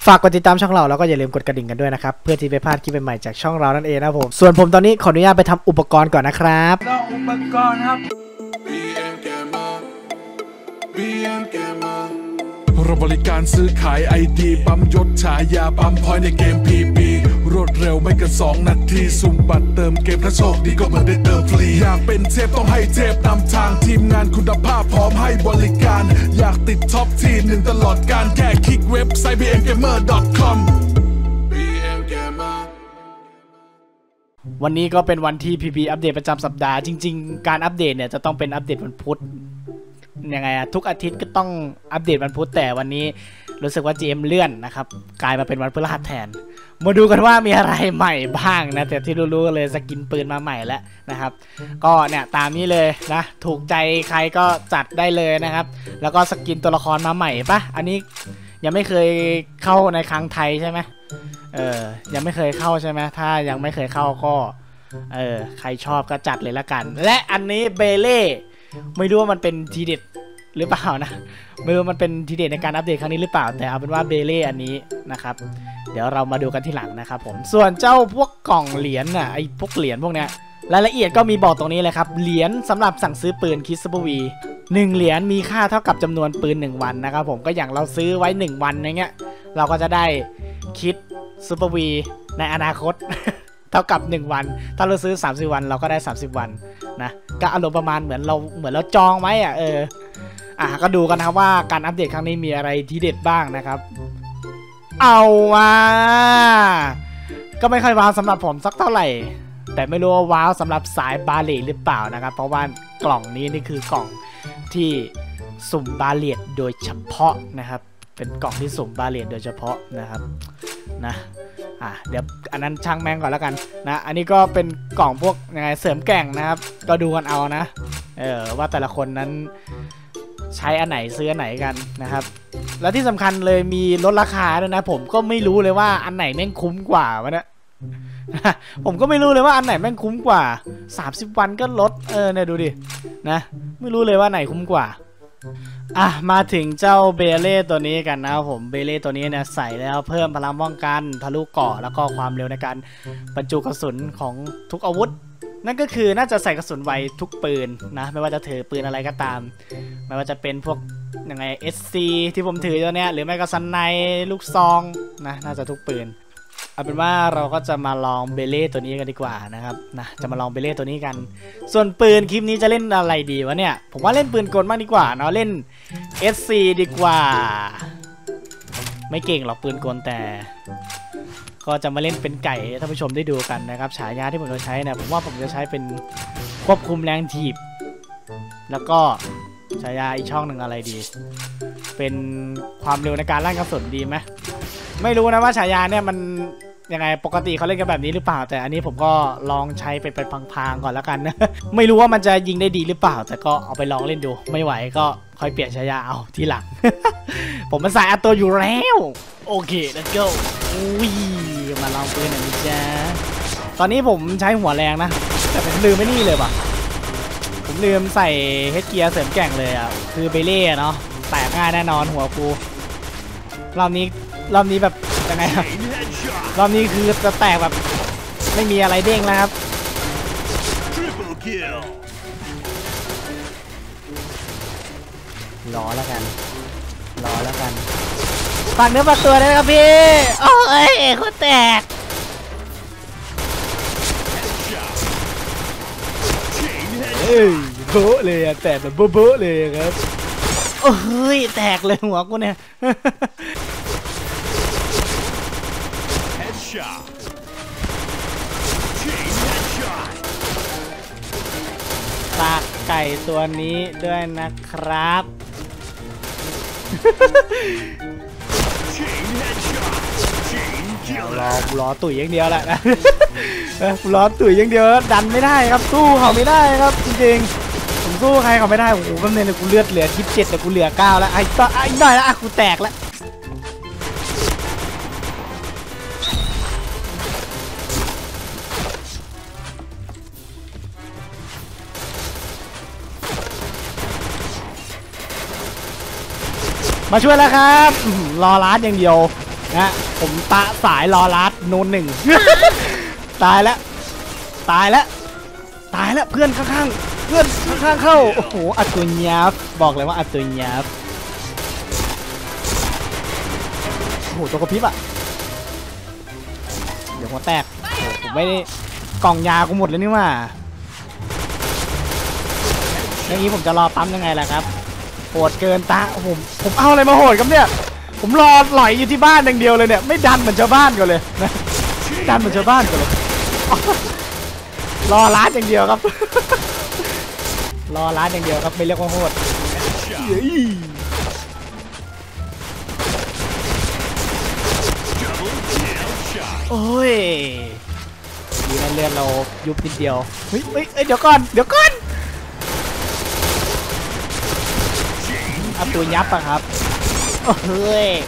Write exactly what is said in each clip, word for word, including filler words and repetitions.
ฝากกดติดตามช่องเราแล้วก็อย่าลืมกดกระดิ่งกันด้วยนะครับเพื่อที่ไม่พลาดคลิปใหม่ๆจากช่องเรานั่นเองนะผมส่วนผมตอนนี้ขออนุญาตไปทำอุปกรณ์ก่อนนะครับอุปกรณ์ครับเราบริการซื้อขายไอดีปั๊มยศฉายาปั๊มพอยในเกม พี บี รวดเร็วไม่เกินสองนาทีสุ่มบัตรเติมเกมถ้าโชคดีก็เหมือนได้เติมฟรีอยากเป็นเทพต้องให้เทพนำทางทีมงานคุณภาพพร้อมให้บริการอยากติดท็อปทีหนึ่งตลอดการแค่คลิกเว็บไซต์ บี เอ็ม เกมเมอร์ ดอท คอมวันนี้ก็เป็นวันที่ พี บี อัปเดตประจำสัปดาห์จริงๆการอัปเดตเนี่ยจะต้องเป็นอัปเดตวันพุธยังไงอะทุกอาทิตย์ก็ต้องอัปเดตวันพุธแต่วันนี้รู้สึกว่า จี เอ็ม เลื่อนนะครับกลายมาเป็นวันพฤหัสแทนมาดูกันว่ามีอะไรใหม่บ้างนะแต่ที่รู้ๆกันเลยสกินปืนมาใหม่แล้วนะครับก็เนี่ยตามนี้เลยนะถูกใจใครก็จัดได้เลยนะครับแล้วก็สกินตัวละครมาใหม่ปะอันนี้ยังไม่เคยเข้าในครั้งไทยใช่ไหมเออยังไม่เคยเข้าใช่ไหมถ้ายังไม่เคยเข้าก็เออใครชอบก็จัดเลยละกันและอันนี้เบเล่ไม่รู้ว่ามันเป็นทีเด็ดหรือเปล่านะไม่รู้มันเป็นทีเด็ดในการอัปเดตครั้งนี้หรือเปล่าแต่เอาเป็นว่าเบเล่อันนี้นะครับเดี๋ยวเรามาดูกันที่หลังนะครับผมส่วนเจ้าพวกกล่องเหรียญน่ะไอ้พวกเหรียญพวกเนี้ยรายละเอียดก็มีบอกตรงนี้เลยครับเหรียญสำหรับสั่งซื้อปืนคิดซูเปอร์วีหนึ่งเหรียญมีค่าเท่ากับจำนวนปืนหนึ่งวันนะครับผมก็อย่างเราซื้อไว้หนึ่งวันอย่างเงี้ยเราก็จะได้คิดซูเปอร์วีในอนาคต เท่ากับหนึ่งวันถ้าเราซื้อสามสิบวันเราก็ได้สามสิบวันนะก็อารมณ์ประมาณเหมือนเราเหมือนเราจองไว้อ่ะเอออ่ะก็ดูกันนะครับว่าการอัปเดตครั้งนี้มีอะไรที่เด็ดบ้างนะครับเอาว่ะก็ไม่ค่อยว้าวสำหรับผมสักเท่าไหร่แต่ไม่รู้ว่าว้าวสำหรับสายบาเลตหรือเปล่านะครับเพราะว่ากล่องนี้นี่คือกล่องที่สุ่มบาเลตโดยเฉพาะนะครับเป็นกล่องที่สุ่มบาเลตโดยเฉพาะนะครับนะอ่ะเดี๋ยวอันนั้นช่างแม่งก่อนแล้วกันนะอันนี้ก็เป็นกล่องพวกยังไงเสริมแกร่งนะครับก็ดูกันเอานะเออว่าแต่ละคนนั้นใช้อันไหนซื้ออันไหนกันนะครับแล้วที่สำคัญเลยมีลดราคาด้วยนะผมก็ไม่รู้เลยว่าอันไหนแม่งคุ้มกว่าวะเนี่ยผมก็ไม่รู้เลยว่าอันไหนแม่งคุ้มกว่าสามสิบวันก็ลดเออเนี่ยดูดินะไม่รู้เลยว่าไหนคุ้มกว่าอ่ะมาถึงเจ้าเบเล่ตัวนี้กันนะครับผมเบเล่ตัวนี้เนี่ยใส่แล้วเพิ่มพลังป้องกันทะลุเกราะแล้วก็ความเร็วในการบรรจุกระสุนของทุกอาวุธนั่นก็คือน่าจะใส่กระสุนไวทุกปืนนะไม่ว่าจะถือปืนอะไรก็ตามไม่ว่าจะเป็นพวกยังไง เอส ซี ที่ผมถือตัวเนี้ยหรือไม่ก็สไนป์ลูกซองนะน่าจะทุกปืนเอาเป็นว่าเราก็จะมาลองเบเล่ตัวนี้กันดีกว่านะครับนะจะมาลองเบเล่ตัวนี้กันส่วนปืนคลิปนี้จะเล่นอะไรดีวะเนี่ยผมว่าเล่นปืนกลมากดีกว่าเนาะเล่น เอส ซี ดีกว่าไม่เก่งหรอกปืนกลแต่ก็จะมาเล่นเป็นไก่ท่านผู้ชมได้ดูกันนะครับฉายาที่ผมจะใช้เนี่ยผมว่าผมจะใช้เป็นควบคุมแรงถีบแล้วก็ฉายาอีกช่องหนึ่งอะไรดีเป็นความเร็วในการลั่นกระสุนดีไหมไม่รู้นะว่าฉายาเนี่ยมันยังไงปกติเขาเล่นกันแบบนี้หรือเปล่าแต่อันนี้ผมก็ลองใช้ไปเป็นพังๆก่อนแล้วกันนะไม่รู้ว่ามันจะยิงได้ดีหรือเปล่าแต่ก็เอาไปลองเล่นดูไม่ไหวก็ค่อยเปลี่ยนฉายาเอาทีหลัง ผมมันสายอัตโตอยู่แล้วโอเค let's go อุ้ยมาลองปืนหน่อยจ้าตอนนี้ผมใช้หัวแรงนะแต่ผมลืมไม่นี่เลยว่ะผมลืมใส่เฮดเกียร์เสริมแกร่งเลยอ่ะคือเบเล่เนาะแตกง่ายแน่นอนหัวกูรอบนี้รอบนี้แบบยังไงครับรอบนี้คือจะแตกแบบไม่มีอะไรเด้งแล้วครับรอแล้วกันรอแล้วกันฝากเนื้อฝากตัวเลยครับพี่โอ้ยโคตรแตกเฮ้ยโบ๊ะเลยอะแตกแบบโบ๊ะเลยครับโอ้ยแตกเลยหัวกูเนี่ยฝากไก่ตัวนี้ด้วยนะครับรอรอตุ๋ยอย่างเดียวแหละนะรอตุ๋ยอย่างเดียวดันไม่ได้ครับสู้เขาไม่ได้ครับจริงๆผมสู้ใครเขาไม่ได้โอ้โหแป๊บนึงเลยกูเลือดเหลือยี่สิบเจ็ดแต่กูเหลือเก้าแล้วไอ้ต่อไอ้หน่อยแล้วอ่ะกูแตกแล้วมาช่วยแล้วครับรอร้านอย่างเดียวนะผมตาสายรอรัดโนนหนึ่ง ตายแล้วตายแล้วตายแล้วเพื่อนข้างๆเพื่อนข้างๆเข้าโอ้โหอัตุญญาบบอกเลยว่าอัตุญญาบโอ้โหตัวกระพริบอะเดี๋ยวหัวแตกโอ้โหผมไม่ได้กล่องยากูหมดเลยนี่ว่าอย่างนี้ผมจะรอปั๊มยังไงล่ะครับโหดเกินตาผมผมเอาอะไรมาโหดครับเนี่ยผมรอหล่อยอยู่ที่บ้านอย่างเดียวเลยเนี่ยไม่ดันเหมือนชาวบ้านกันเลยนะดันเหมือนชาวบ้านกันเลยรอร้านอย่างเดียวครับรอร้านอย่างเดียวครับไม่เรียกว่าโหดโอ้ยดีนะเลือดเรายุบนิดเดียวเฮ้ยเฮ้ยเดี๋ยวก่อนเดี๋ยวก่อนเอาตัวยับอะครับเฮ้ย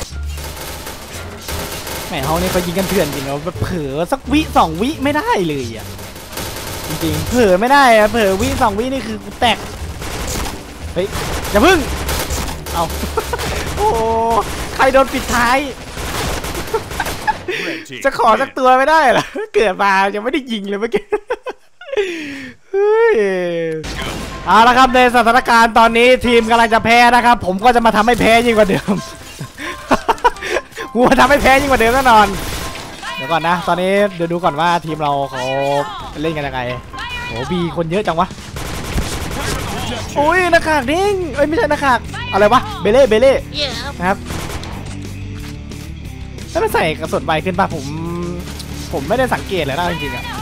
แหมเขาเนี่ยเขายิงกันเถื่อนจริงเราเผลอสักวิสองวิไม่ได้เลยอ่ะจริงๆเผลอไม่ได้อะเผลอวิสองวินี่คือแตกเฮ้ยอย่าพึ่งเอาโอ้ใครโดนปิดท้ายจะขอสักตัวไม่ได้เหรอเกิดมายังไม่ได้ยิงเลยเมื่อกี้เฮ้ยเอาละครับในสถานการณ์ตอนนี้ทีมกำลังจะแพ้นะครับผมก็จะมาทำให้แพ้ยิ่งกว่าเดิมกูทำให้แพ้ยิ่งกว่าเดิมแน่นอนเดี๋ยวก่อนนะตอนนี้เดี๋ยวดูก่อนว่าทีมเราเขาเล่นกันยังไงโอ้บีคนเยอะจังวะโอ้ยหน้ากากนิ่งเอ้ยไม่ใช่หน้ากากอะไรวะเบเล่เบเล่นะครับถ้าไม่ใส่กระสุนใบขึ้นป่ะผมผมไม่ได้สังเกตเลยนะจริงๆอะ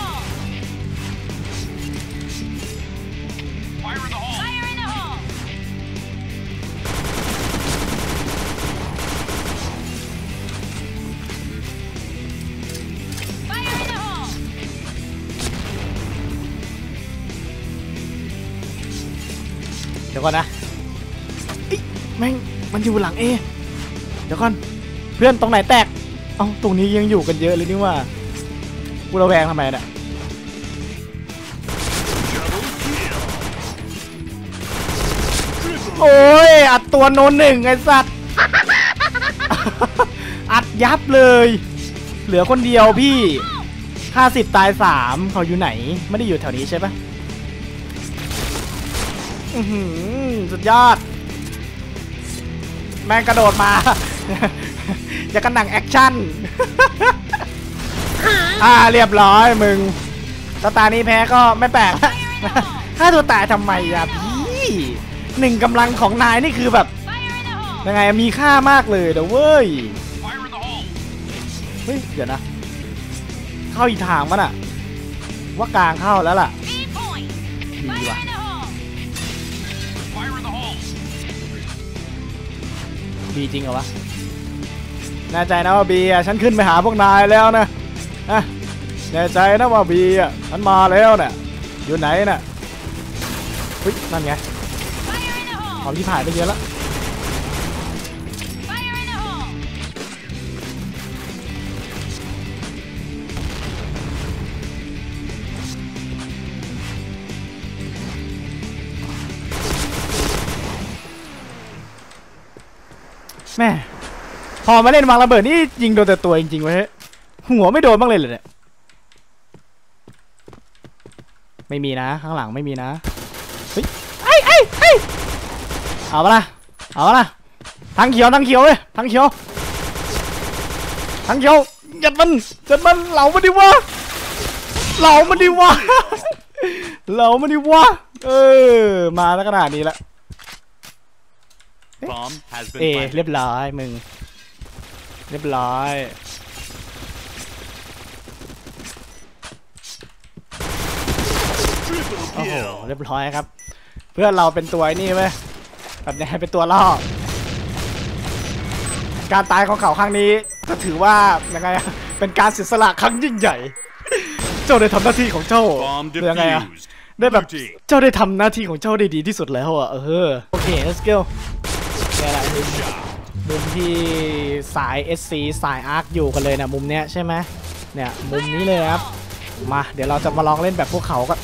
เดี๋ยวก่อนนะแม่งมันอยู่หลังเอเดี๋ยวก่อนเพื่อนตรงไหนแตกเอ้าตรงนี้ยังอยู่กันเยอะเลยนี่ว่ากูระแวงทำไมเนี่ยโอ้ยอัดตัวโนนหนึ่งไอ้สัตว์อัดยับเลยเหลือคนเดียวพี่ห้าสิบตายสามเขาอยู่ไหนไม่ได้อยู่แถวนี้ใช่ปะอือหือสุดยอดแม่งกระโดดมาอย่ากันหนังแอคชั่นอ่าเรียบร้อยมึงสตาร์นี้แพ้ก็ไม่แปลกถ้าตัวตายทำไมอ่ะพี่หนึ่งกำลังของนายนี่คือแบบยังไงมีค่ามากเลยเดี๋ยวเว้ยเฮ้ยเดี๋ยวนะเข้าอีกทางมั้งอะว่ากลางเข้าแล้วล่ะดีว่ะบีจริงเหรอวะแน่ใจนะว่าบีอ่ะฉันขึ้นไปหาพวกนายแล้วนะอะแน่ใจนะว่าบีอ่ะฉันมาแล้วเนี่ยอยู่ไหนน่ะเฮ้ยนั่นไงของที่ผ่านไปเยอะแล้วแม่พอมาเล่นวางระเบิดนี่ยิงโดนแต่ตัวจริงๆเว้ยหัวไม่โดนบ้างเลยเหรอเนี่ยไม่มีนะข้างหลังไม่มีนะเฮ้ยไอ้ไอ้ไอ้เอาปะล่ะเอาปะล่ะทั้งเขียวทั้งเขียวเว้ยทั้งเขียวทั้งเขียวยัดมันยัดมันเหลามันดิวะเหลามันดิวะเหลามันดิวะเออมาแล้วขนาดนี้ละเอเรียบร้อยมึงเรียบร้อยโอ้โหเรียบร้อยครับเพื่อนเราเป็นตัวนี่ไหมแบบนี้เป็นตัวล่อการตายของเขาครั้งนี้ก็ถือว่ายังไงเป็นการเสียสละครั้งยิ่งใหญ่เจ้าได้ทำหน้าที่ของเจ้ายังไงอะได้แบบเจ้าได้ทำหน้าที่ของเจ้าได้ดีที่สุดแล้วอะเออโอเค let's goมุมที่สาย เอส ซี สาย อาร์ค อยู่กันเลยนะมุมเนี้ยใช่ไหมเนี่ยมุมนี้เลยครับมาเดี๋ยวเราจะมาลองเล่นแบบพวกเขาก็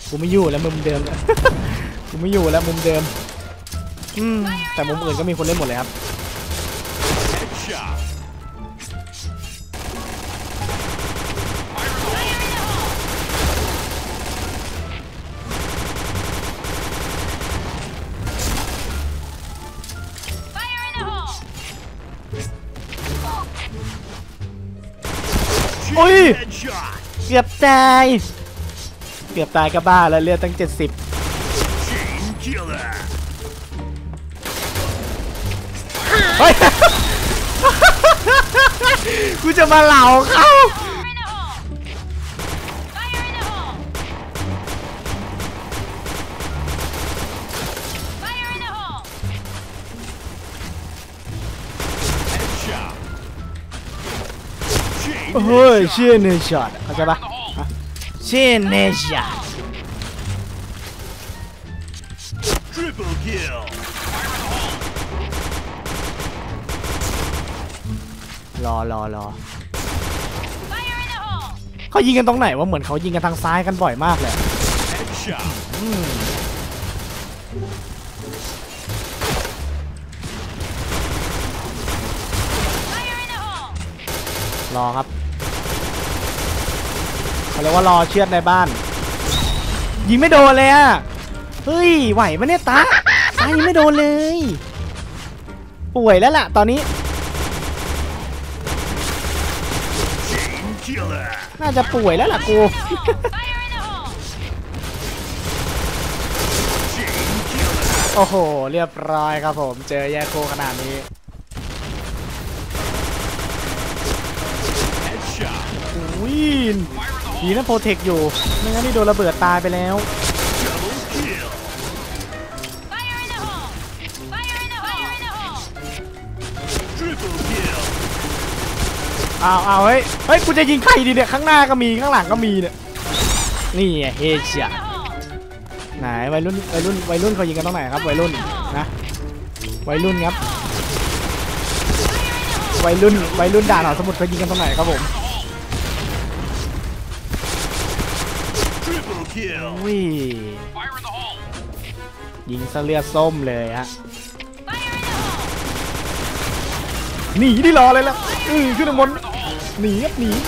กูไม่อยู่แล้วมุมเดิม กูไม่อยู่แล้วมุมเดิมอืมแต่มุมอื่นก็มีคนเล่นหมดเลยครับอุ้ยเกือบตายเกือบตายก็บ้าแล้วเลือดตั้งเจ็ดสิบเฮ้ย กูจะมาเหล่าเขาเฮ้ยเชี่ยเนชั่นเข้าใจปะเชี่ยเนชั่นรอรอรอเขายิงกันตรงไหนวะเหมือนเขายิงกันทางซ้ายกันบ่อยมากเลยรอครับเขาเรียกว่ารอเชือดในบ้านยิงไม่โดนเลยอ่ะเฮ้ยไหวปะเนี่ยตาตายิงไม่โดนเลยป่วยแล้วล่ะตอนนี้น่าจะป่วยแล้วล่ะกูโอ้โหเรียบร้อยครับผมเจอแย่โคขนาดนี้วินดีนะโปรเทคอยู่ไม่งั้นนี่โดนระเบิดตายไปแล้วเอาเอาเฮ้ยเฮ้ยกูจะยิงใครดีเนี่ยข้างหน้าก็มีข้างหลังก็มีเนี่ยนี่เฮเชียไหนวัยรุ่นวัยรุ่นวัยรุ่นเขายิงกันตรงไหนครับวัยรุ่นนะวัยรุ่นครับวัยรุ่นวัยรุ่นด่านหอสมุดเขายิงกันตรงไหนครับผมอุ้ยยิงซะเลือดส้มเลยฮะหนีที่รอเลยแล้วอือขึ้นบนหนีครับหนี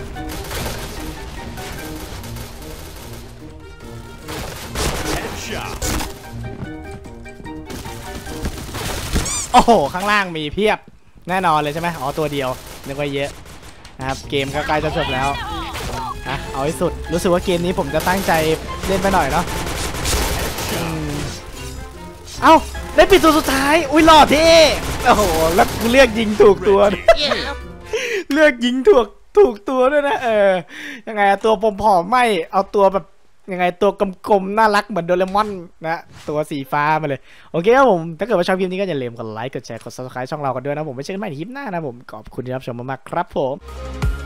โอ้โหข้างล่างมีเพียบแน่นอนเลยใช่ไหมอ๋อตัวเดียวนึกว่าเยอะนะครับเกมก็ใกล้จะจบแล้วนะเอาให้สุดรู้สึกว่าเกมนี้ผมจะตั้งใจเล่นไปหน่อยเนาะเอ้าได้ปิดตัวสุดท้ายอุ้ยหล่อเท่โอ้โหแล้วเลือกยิงถูกตัวเลือกยิงถูกถูกตัวด้วยนะเออยังไงตัวผอมๆไม่เอาตัวแบบยังไงตัวกลมๆน่ารักเหมือนโดเรมอนนะตัวสีฟ้ามาเลยโอเคครับผมถ้าเกิดว่าชอบคลิปนี้ก็อย่าลืมกดไลค์กดแชร์กด ซับสไครบ์ ช่องเรากันด้วยนะผมไม่ใช่กันใหม่ในคลิปหน้านะผมขอบคุณที่รับชมมากๆครับผม